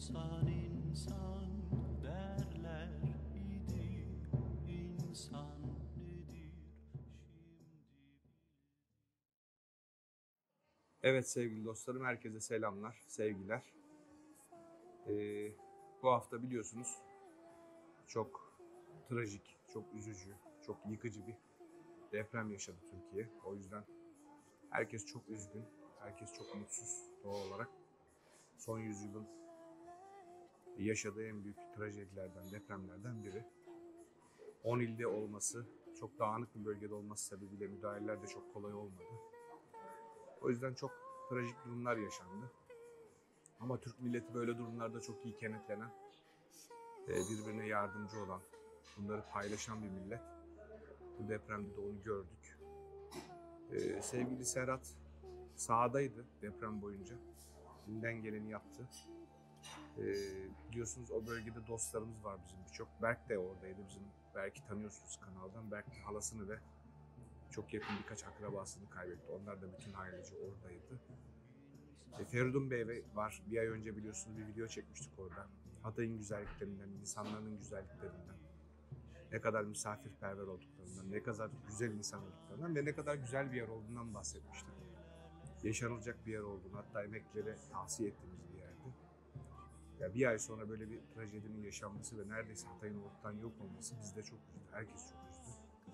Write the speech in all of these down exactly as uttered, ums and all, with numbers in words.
İnsan insan derler idi, insan nedir şimdi? Evet sevgili dostlarım, herkese selamlar, sevgiler. Ee, bu hafta biliyorsunuz çok trajik, çok üzücü, çok yıkıcı bir deprem yaşadı Türkiye. O yüzden herkes çok üzgün, herkes çok mutsuz doğal olarak. Son yüzyılın yaşadığı en büyük trajedilerden, depremlerden biri. on ilde olması, çok dağınık bir bölgede olması sebebiyle müdahaleler de çok kolay olmadı. O yüzden çok trajik durumlar yaşandı. Ama Türk milleti böyle durumlarda çok iyi kenetlenen, birbirine yardımcı olan, bunları paylaşan bir millet. Bu depremde de onu gördük. Ee, sevgili Serhat sahadaydı deprem boyunca. Elinden geleni yaptı. Ee, biliyorsunuz o bölgede dostlarımız var bizim birçok. Berk de oradaydı bizim. Berk'i tanıyorsunuz kanaldan. Berk de halasını ve çok yakın birkaç akrabasını kaybetti. Onlar da bütün ailece oradaydı. E, Feridun Bey var. Bir ay önce biliyorsunuz bir video çekmiştik orada. Hatay'ın güzelliklerinden, insanların güzelliklerinden, ne kadar misafirperver olduklarından, ne kadar güzel insan olduklarından ve ne kadar güzel bir yer olduğundan bahsetmiştik. Yaşanılacak bir yer olduğunu, hatta emeklilere tavsiye ettiğimiz bir yerdi. Ya bir ay sonra böyle bir trajedinin yaşanması ve neredeyse Hatay'ın ortadan yok olması bizde çok üzdü. Herkes çok üzdü.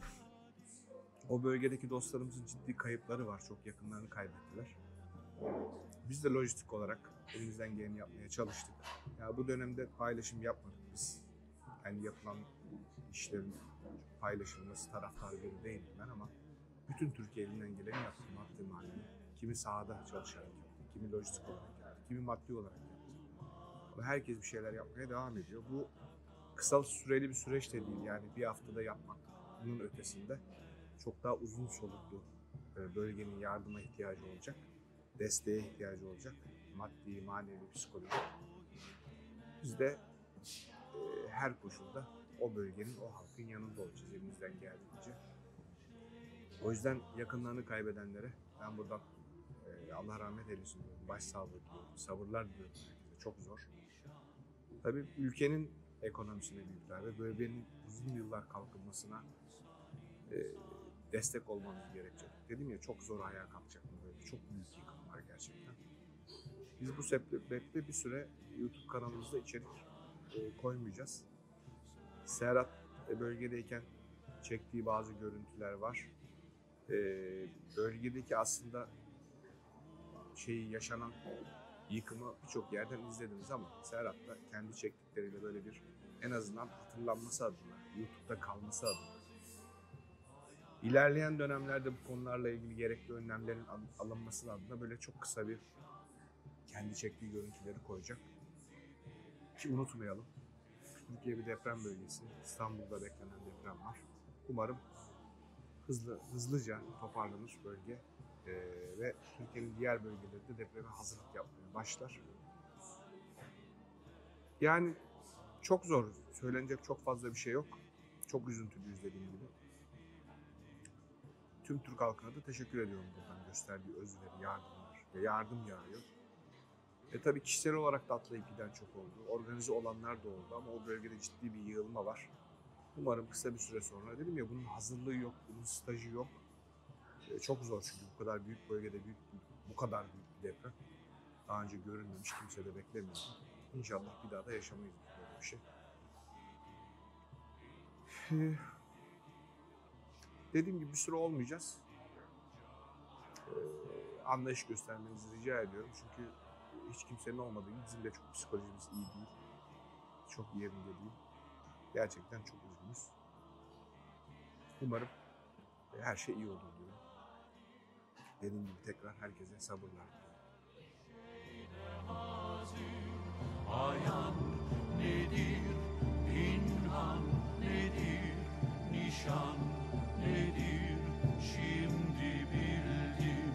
O bölgedeki dostlarımızın ciddi kayıpları var. Çok yakınlarını kaybettiler. Biz de lojistik olarak elimizden geleni yapmaya çalıştık. Ya bu dönemde paylaşım yapmadık biz. Yani yapılan işlerin paylaşılması taraftarı biri değilim ben ama bütün Türkiye elinden geleni yaptı. Maddi manevi. Kimi sahada çalışarak yaptı, kimi lojistik olarak yaptı, kimi maddi olarak yaptı. Ama herkes bir şeyler yapmaya devam ediyor. Bu kısa süreli bir süreç de değil, yani bir haftada yapmak. Bunun ötesinde çok daha uzun soluklu bölgenin yardıma ihtiyacı olacak, desteğe ihtiyacı olacak, maddi, manevi, psikolojik. Biz de e, her koşulda o bölgenin, o halkın yanında olacağız elimizden geldiğince. O yüzden yakınlarını kaybedenlere ben buradan e, Allah rahmet eylesin diyorum, başsağlığı diliyorum, sabırlar diliyorum herkese. Çok zor. Tabii ülkenin ekonomisine büyükler ve bölgenin uzun yıllar kalkınmasına e, destek olmamız gerekecek. Dedim ya, çok zor ayağa kalkacak bu bölge. Çok büyük yıkımlar gerçekten. Biz bu sebeple bir süre YouTube kanalımızda içerik e, koymayacağız. Serhat e, bölgedeyken çektiği bazı görüntüler var. E, bölgedeki aslında şeyi yaşanan yıkımı birçok yerden izlediniz ama Serhat da kendi çektikleriyle böyle bir, en azından hatırlanması adına, YouTube'da kalması adına, İlerleyen dönemlerde bu konularla ilgili gerekli önlemlerin alınması adına böyle çok kısa bir kendi çektiği görüntüleri koyacak. Ki unutmayalım, Türkiye bir deprem bölgesi. İstanbul'da beklenen deprem var. Umarım hızlı hızlıca toparlanır bölge ee, ve Türkiye'nin diğer bölgeleri de depreme hazırlık yapmaya başlar. Yani çok zor, söylenecek çok fazla bir şey yok. Çok üzüntülüyüz dediğim gibi. Tüm Türk halkına da teşekkür ediyorum buradan gösterdiği özveri, yardımlar ve yardım yağıyor. E tabii kişisel olarak da atlayıp giden çok oldu. Organize olanlar da oldu ama o bölgede ciddi bir yığılma var. Umarım kısa bir süre sonra, dedim ya, bunun hazırlığı yok, bunun stajı yok. E çok zor çünkü bu kadar büyük bölgede büyük, bu kadar büyük bir deprem. Daha önce görülmemiş, kimse de beklemiyordu. İnşallah bir daha da yaşamayız böyle bir şey. E, dediğim gibi bir süre olmayacağız. E, anlayış göstermenizi rica ediyorum çünkü hiç kimsenin olmadığı gibi bizim de çok psikolojimiz iyi değil. Çok yerinde değil. Gerçekten çok üzgünüz. Umarım her şey iyi olur diyorum. Dediğim gibi tekrar herkese sabırlar diliyorum. Ayan nedir, pinhan nedir, nişan nedir, şimdi bildim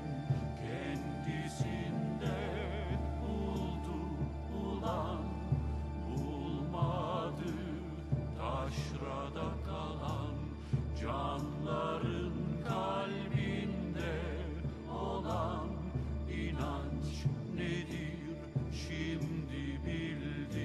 kendisinde buldu bulan, bulmadı taşrada kalan, canların kalbinde olan inanç nedir, şimdi bildim.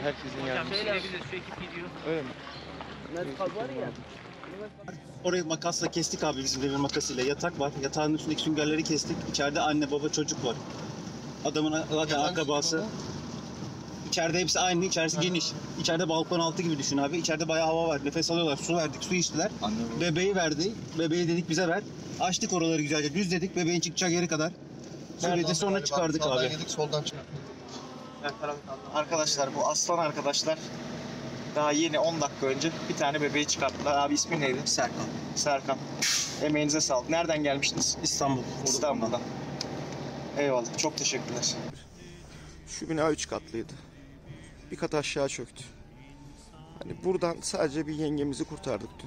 Herkesin Hocam yardımcısı. söyleyebiliriz, şu ekip gidiyor. Öyle mi? Orayı makasla kestik abi, bizim demir makasıyla. Yatak var. Yatağın üstündeki süngerleri kestik. İçeride anne baba çocuk var. Adamın zaten akrabası. İçeride hepsi aynı. İçerisi geniş. İçeride balkon altı gibi düşün abi. İçeride bayağı hava var. Nefes alıyorlar. Su verdik. Su içtiler. Bebeği verdi. Bebeği dedik bize ver. Açtık oraları güzelce. Düzledik. Bebeğin çıkacağı yeri kadar. Söyledi, sonra çıkardık abi. Sağdan yedik, soldan çıktık. Arkadaşlar, bu aslan arkadaşlar daha yeni on dakika önce bir tane bebeği çıkarttılar. Abi ismi neydi? Serkan. Serkan. Emeğinize sağlık. Nereden gelmiştiniz? İstanbul. İstanbul'dan. Eyvallah. Çok teşekkürler. Şu bina üç katlıydı. Bir kat aşağı çöktü. Hani buradan sadece bir yengemizi kurtardık dün.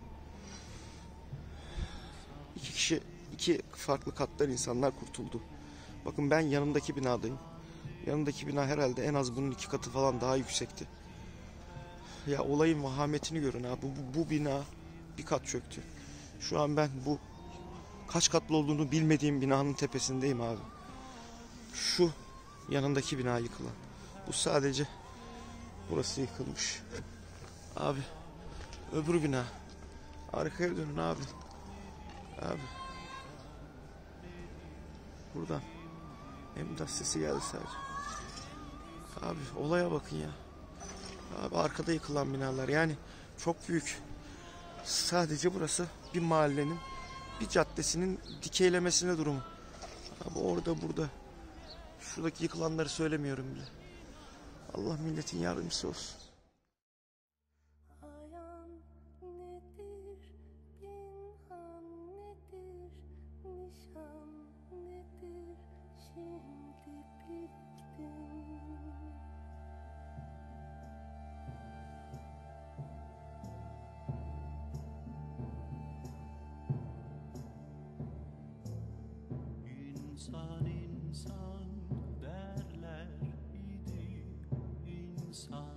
İki kişi, iki farklı kattan insanlar kurtuldu. Bakın ben yanımdaki binadayım. Yanındaki bina herhalde en az bunun iki katı falan daha yüksekti. Ya olayın vahametini görün abi. Bu, bu, bu bina bir kat çöktü. Şu an ben bu kaç katlı olduğunu bilmediğim binanın tepesindeyim abi. Şu yanındaki bina yıkılan. Bu sadece burası yıkılmış. Abi öbür bina. Arkaya dönün abi. Abi. Buradan. Emrah sesi geldi sadece. Abi olaya bakın ya. Abi arkada yıkılan binalar yani çok büyük. Sadece burası bir mahallenin, bir caddesinin dikeylemesine durumu. Abi orada burada. Şuradaki yıkılanları söylemiyorum bile. Allah milletin yardımcısı olsun. Ayan nedir, pinhan nedir, nişan nedir, şimdi bittin. İnsan insan derler idi, insan